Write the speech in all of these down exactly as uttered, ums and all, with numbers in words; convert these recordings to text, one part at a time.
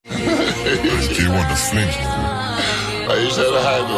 You want the flings, man. Are you trying to hide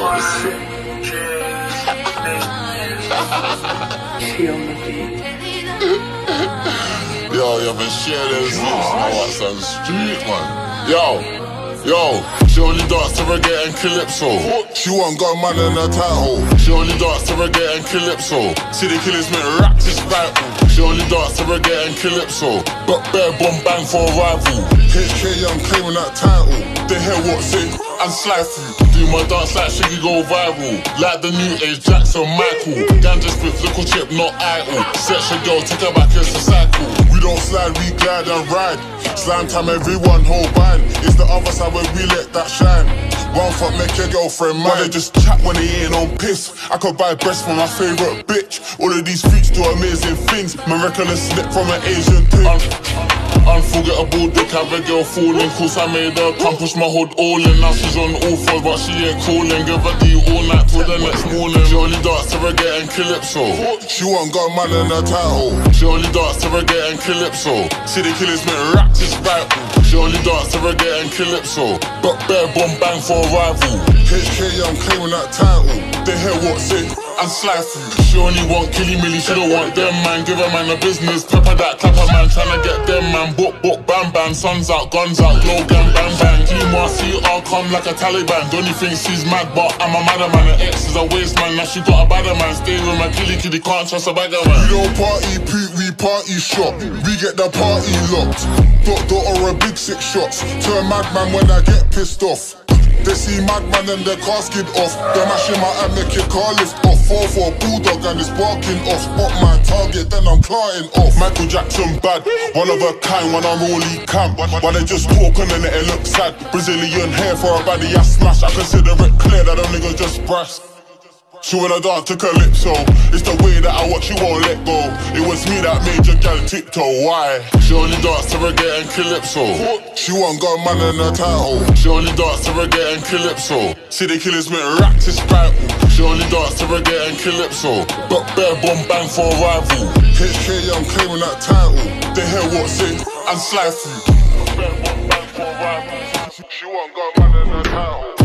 those? Yo, yo, been sharing this now what's on the street, man. Yo. Yo, she only dance to reggae and calypso. She want got man in her title. She only dance to reggae and calypso. City killers make rap this battle. She only dance to reggae and calypso. But bare bomb bang for a rival. H K Young claiming that title. They hear what say and slide through. Do my dance like she could go viral. Like the new age Jackson Michael. Ganja spit, little chip, not idle. Search a girl, take her back, it's a cycle. We don't slide, we glide and ride. Slime time, everyone hold band. It's the other side where we let that shine. One fuck make your girlfriend mine. They just chat when they ain't on piss. I could buy breasts from my favourite bitch. All of these freaks do amazing things. Man reckon a slip from an Asian thing. Un Unforgettable dick, have a girl falling. Cause I made her come push my hood all in. Now she's on all fours but she ain't calling. Give her D all night till the next morning. She only dance to reggae and calypso. She want got man in her title. She only dance to reggae and calypso. City killers make rap this vital. She only dance to reggae and calypso. But bare bomb bang for a rival. H K Young claiming that title. They hear what say and slide through. She only want killy milly, she don't want them man. Give a man a business, pepper that clapper man. Tryna get them man, book book bam bam. Suns out, guns out, glow gang bang bang. Team R C all come like a Taliban. Don't you think she's mad, but I'm a madder man. Her ex is a waste man, now she got a badder man. Stay with my killy killy, can't trust a bagger man. We don't party poot, we party shop. We get the party locked. Dot dot or a big six shots. Turn madman when I get pissed off. They see madman and their car skid off. They're mashing my hand, make your car lift off. Fall for a bulldog and it's barking off. Spot my target, then I'm clarting off. Michael Jackson bad, one of a kind, when I'm only camp. Why they just talk and then it looks sad. Brazilian hair for a body I smash. I consider it clear that them niggas just brass. She wanna dance to Calypso. It's the way that I watch, she won't let go. It was me that made your gal tiptoe, why? She only dance to reggae and calypso. She want got man in her title. She only dance to reggae and calypso. City killers make rap this battle. She only dance to reggae and calypso. But bare bomb bang for a rival. H K Young claiming that title. They hear what say and slide through. Bare bomb bang for a rival. She want got man in her title.